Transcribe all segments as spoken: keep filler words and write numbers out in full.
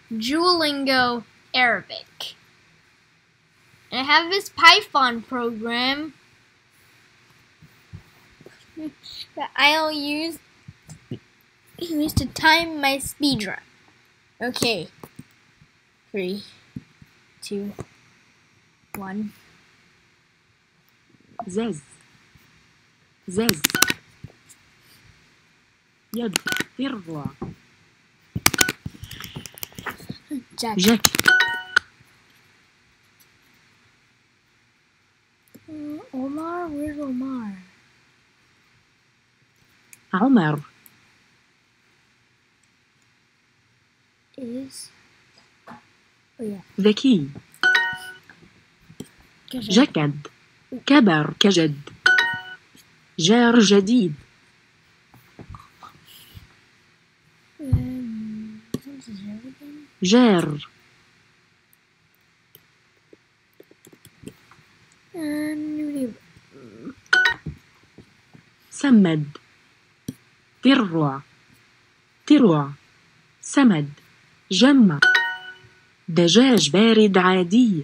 Duolingo Arabic. And I have this Python program that I'll use, use to time my speedrun. Okay. Three, two, one. زز زز يد ذروة Jack. جاك Mm, Omar, where's Omar? عمر Is oh yeah. ذكي جكد كبر كجد جار جديد Um, this is everything. جار Um, سمد ذروة تروى سمد جمع دجاج بارد عادي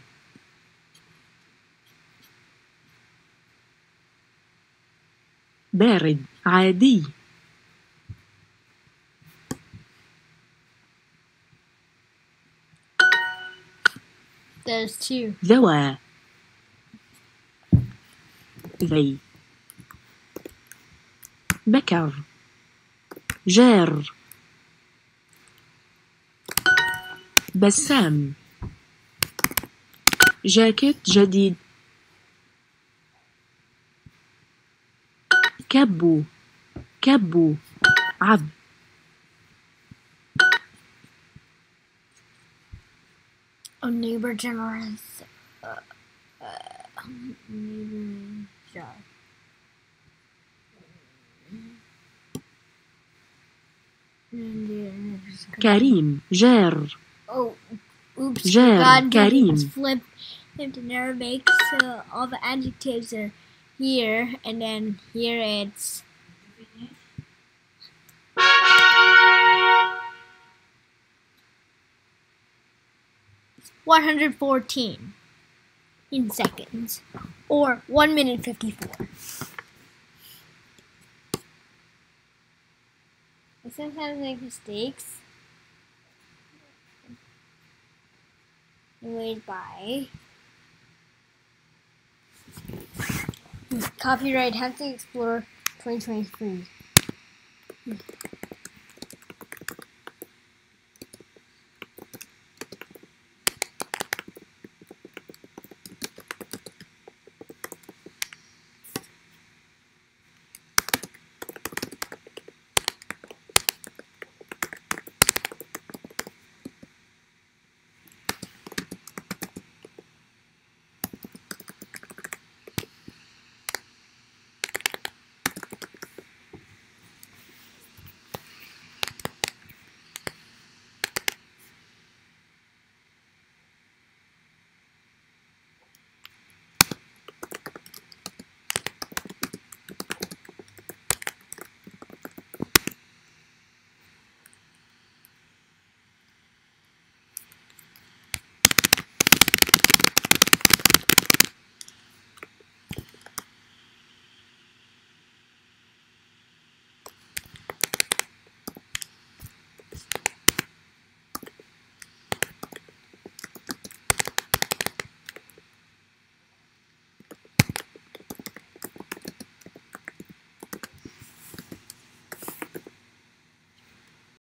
بارد عادي There's two. ذوى ذي بكر جار بسام جاكيت جديد كبو كبو عب A neighbor generous. Uh, uh, neighbor jar. كريم جار Oh, oops! Jar, God, Karim. it's flipped flipped in Arabic, so all the adjectives are here, and then here it's. one hundred fourteen in seconds, or one minute fifty-four. I sometimes make mistakes. Anyways, bye. Copyright Hunting Explorer twenty twenty-three.